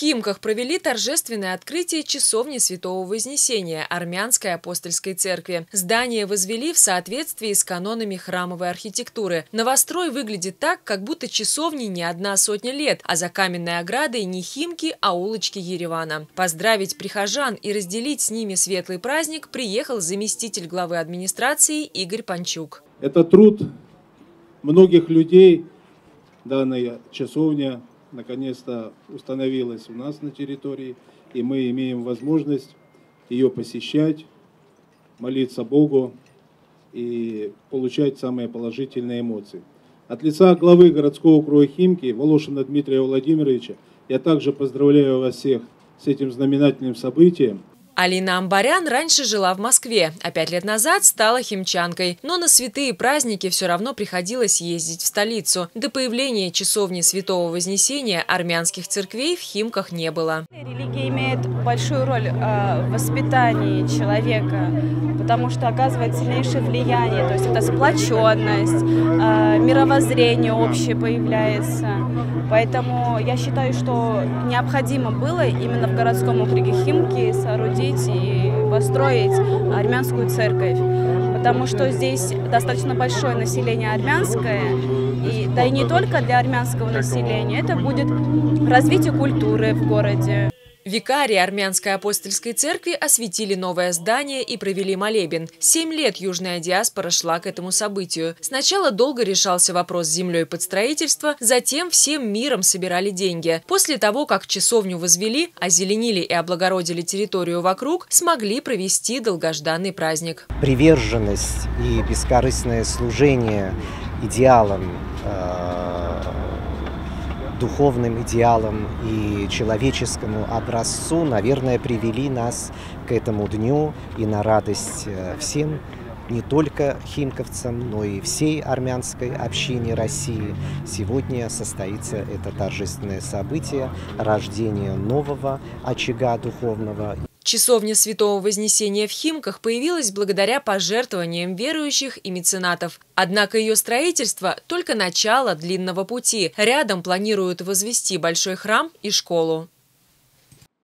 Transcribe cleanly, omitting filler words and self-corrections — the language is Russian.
Химках провели торжественное открытие часовни Святого Вознесения Армянской апостольской церкви. Здание возвели в соответствии с канонами храмовой архитектуры. Новострой выглядит так, как будто часовне не одна сотня лет, а за каменной оградой не Химки, а улочки Еревана. Поздравить прихожан и разделить с ними светлый праздник приехал заместитель главы администрации Игорь Панчук. Это труд многих людей. Данная часовня наконец-то установилась у нас на территории, и мы имеем возможность ее посещать, молиться Богу и получать самые положительные эмоции. От лица главы городского округа Химки Волошина Дмитрия Владимировича я также поздравляю вас всех с этим знаменательным событием. Алина Амбарян раньше жила в Москве, а 5 лет назад стала химчанкой. Но на святые праздники все равно приходилось ездить в столицу. До появления часовни Святого Вознесения армянских церквей в Химках не было. Религия имеет большую роль в воспитании человека, потому что оказывает сильнейшее влияние. То есть это сплоченность, мировоззрение общее появляется. Поэтому я считаю, что необходимо было именно в городском округе Химки соорудить и построить армянскую церковь, потому что здесь достаточно большое население армянское, да и не только для армянского населения, это будет развитие культуры в городе. Викарии Армянской апостольской церкви осветили новое здание и провели молебен. 7 лет южная диаспора шла к этому событию. Сначала долго решался вопрос с землей под строительство, затем всем миром собирали деньги. После того, как часовню возвели, озеленили и облагородили территорию вокруг, смогли провести долгожданный праздник. Приверженность и бескорыстное служение идеалам, духовным идеалам и человеческому образцу, наверное, привели нас к этому дню и на радость всем, не только химковцам, но и всей армянской общине России. Сегодня состоится это торжественное событие рождения нового очага духовного. Часовня Святого Вознесения в Химках появилась благодаря пожертвованиям верующих и меценатов. Однако ее строительство – только начало длинного пути. Рядом планируют возвести большой храм и школу.